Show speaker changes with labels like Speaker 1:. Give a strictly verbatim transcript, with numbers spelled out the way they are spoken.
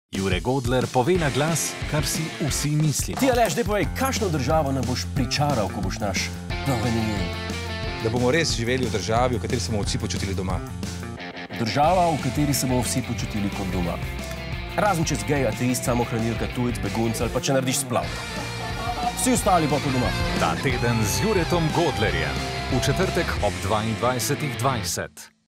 Speaker 1: Jure Godler pove na glas, kar si vsi mislimo.
Speaker 2: Ti, Aleš, daj povej, kakšno državo nam boš pričaral, ko boš naš novi njen?
Speaker 3: Da bomo res živeli v državi, v kateri se bomo vsi počutili doma.
Speaker 2: Država, v kateri se bomo vsi počutili kot doma. Razen če si gej, ateist, samohranilka, tujec, begunca ali pa če narediš splav. Vsi ostali pa kot doma.
Speaker 1: Ta teden z Juretom Godlerjem. V četrtek ob dvaindvajsetih dvajset.